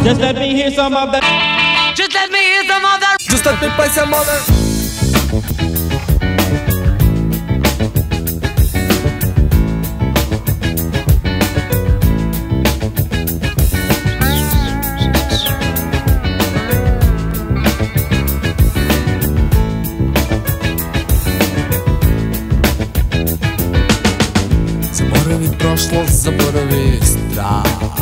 Just let me hear some of that. Just let me hear some of that. Just let me play some of that. Zaboravi prošlost, zaboravi strah,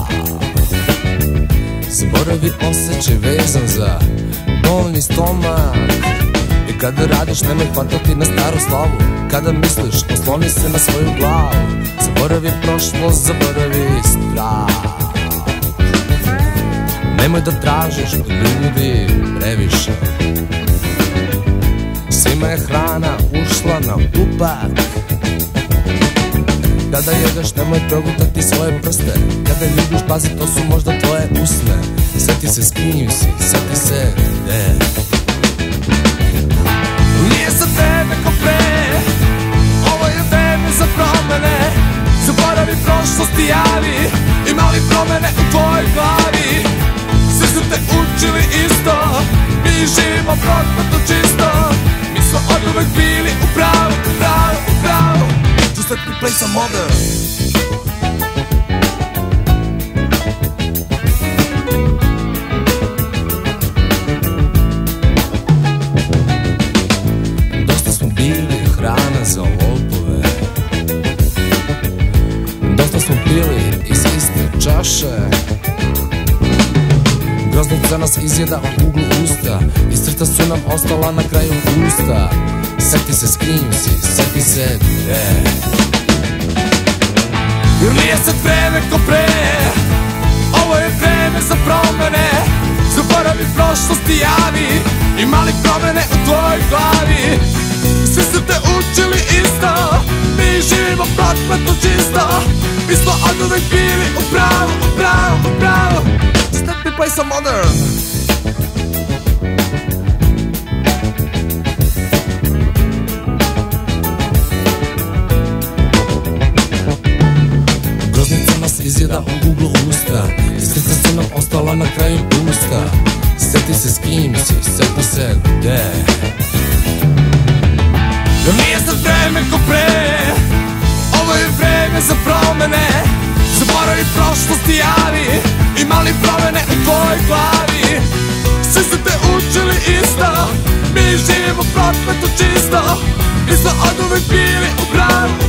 zaboravi osjećaj vezan za bolni stomak. I kada radiš nemoj hvatati na staru slavu, kada misliš osloni se na svoju glavu. Zaboravi prošlost, zaboravi strah, nemoj da tražiš od ljudi previše. Svima je hrana ušla na upak. Kada jedeš nemoj progutati svoje prste, kada ljubiš pazi to su možda tvoje usne. Sjeti se s kim si, sjeti se gde. Nije sad vreme ko pre, ovo je vreme za promene. Zaboravi prošlost i javi, ima li promene u tvojoj glavi? Svi su te učili isto, mi živimo prokleto čisto. Mi smo oduvek bili u pravu, u pravu, u pravu. Just let me play some other. Dosta smo bili hrana za lopove, dosta smo pili iz iste čaše. Groznica nas izjeda u uglu usta i crta su nam ostala na kraju usta. Sjeti se s kim si, sjeti se gde. Jer nije sad vreme ko pre, ovo je vreme za promene. Zaboravi prošlost i javi, ima li promene u tvojoj glavi? Svi su te učili isto, mi živimo prokleto čisto. Mi smo oduvek bili u pravu, u pravu, u pravu. Just let me play some modern. Groznica nas izjeda u uglu usta i srca su nam ostala na kraju usta. Sjeti se s kim si, sjeti se gde. Jer nije sad vreme ko pre, ovo je vreme za promene. Zaboravi prošlost i javi, ima li promene u tvojoj glavi? Svi su te učili isto, mi živimo prokleto čisto. Mi smo oduvek bili u pravu.